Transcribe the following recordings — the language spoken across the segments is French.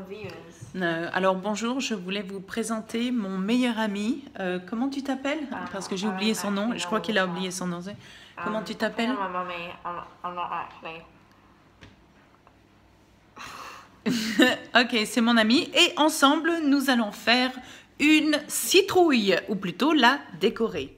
the viewers. Alors bonjour, je voulais vous présenter mon meilleur ami. Comment tu t'appelles? Parce que j'ai oublié son nom. Je crois qu'il a oublié son nom. Comment tu t'appelles? My mummy. I'm not actually. Ok, c'est mon ami. Et ensemble, nous allons faire une citrouille, ou plutôt la décorer.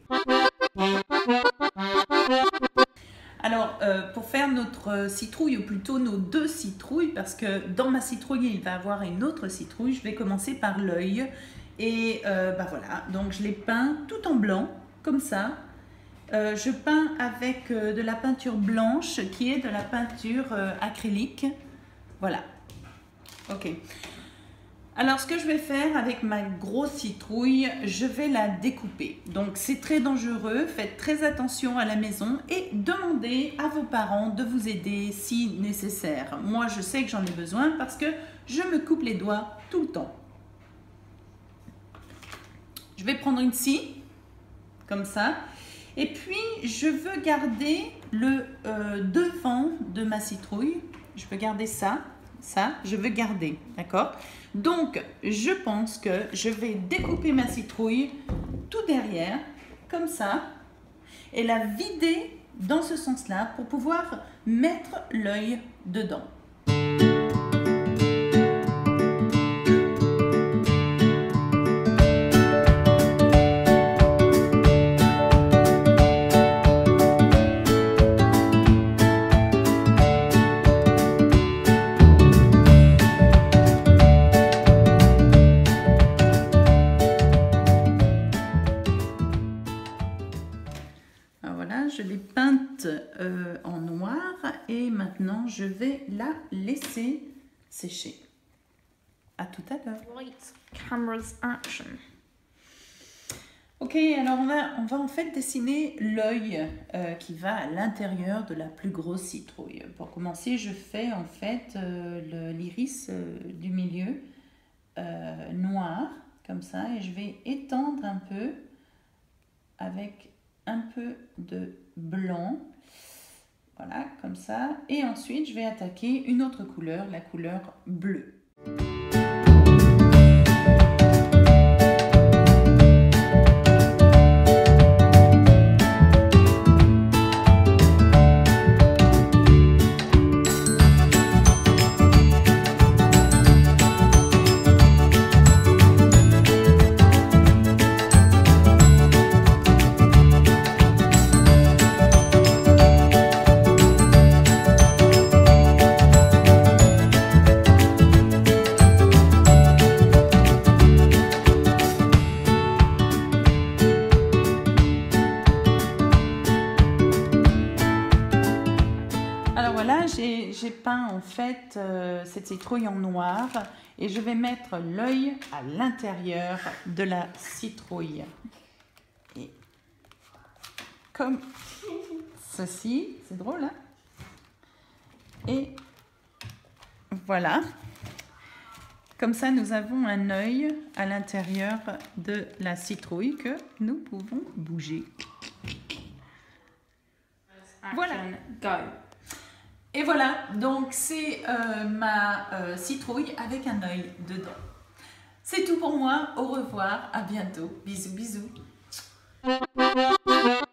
Alors, pour faire notre citrouille, ou plutôt nos deux citrouilles, parce que dans ma citrouille, il va y avoir une autre citrouille, je vais commencer par l'œil. Et voilà, donc je l'ai peint tout en blanc, comme ça. Je peins avec de la peinture blanche, qui est de la peinture acrylique. Voilà. Ok. Alors, ce que je vais faire avec ma grosse citrouille, je vais la découper. Donc, c'est très dangereux. Faites très attention à la maison et demandez à vos parents de vous aider si nécessaire. Moi, je sais que j'en ai besoin parce que je me coupe les doigts tout le temps. Je vais prendre une scie, comme ça. Et puis, je veux garder le devant de ma citrouille. Je veux garder ça. Ça, je veux garder, d'accord? Donc, je pense que je vais découper ma citrouille tout derrière, comme ça, et la vider dans ce sens-là pour pouvoir mettre l'œil dedans. Voilà, je l'ai peinte en noir et maintenant je vais la laisser sécher. À tout à l'heure. Lights, cameras, action. Ok, alors on va en fait dessiner l'œil qui va à l'intérieur de la plus grosse citrouille. Pour commencer, je fais en fait l'iris du milieu noir, comme ça, et je vais étendre un peu avec un peu de blanc, voilà, comme ça, et ensuite je vais attaquer une autre couleur, la couleur bleue. Voilà, j'ai peint en fait cette citrouille en noir et je vais mettre l'œil à l'intérieur de la citrouille. Et comme ceci, c'est drôle, hein? Et voilà, comme ça nous avons un œil à l'intérieur de la citrouille que nous pouvons bouger. Voilà. Go. Et voilà, donc c'est ma citrouille avec un œil dedans. C'est tout pour moi, au revoir, à bientôt, bisous bisous.